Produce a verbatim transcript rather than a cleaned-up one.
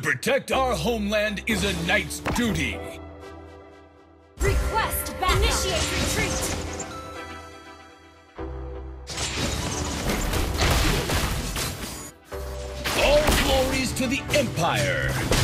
protect our homeland is a knight's duty. Request back. Initiate retreat. All glories to the Empire.